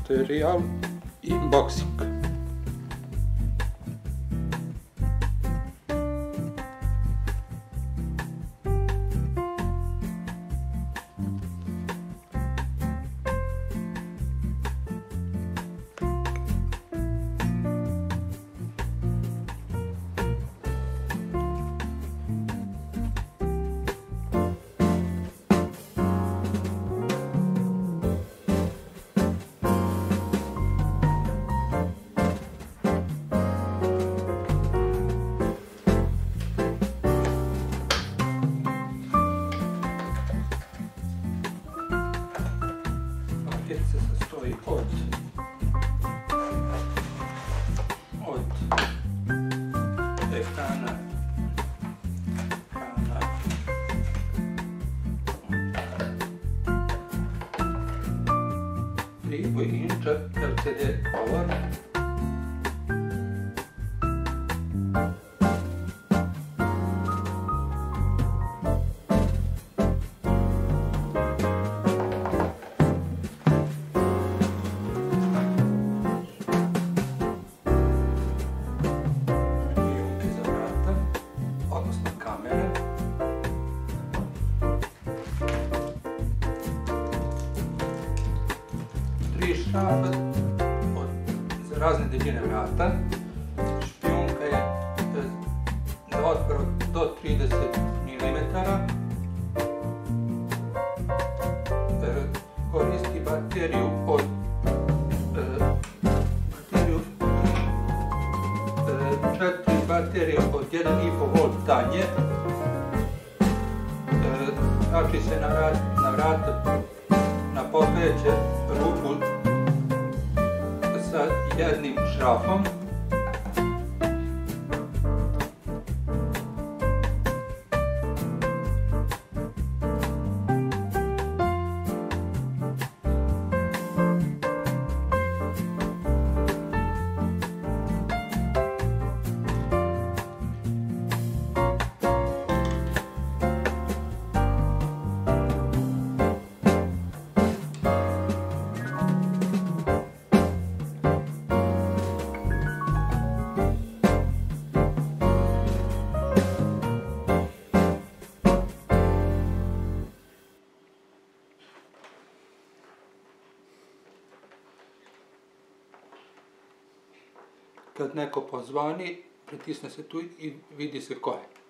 materijal i boksing. Se sastoji od ekrana, inča LCD power, šape za razne dužine vrata, špijunka je za otvor do 30 mm, koristi bateriju od 4 baterije od 1,5 V tanje, kači se na vrata na postojeće ruku sa jednim šrafom. Kad neko pozvoni, pritisne se tu i vidi se ko je.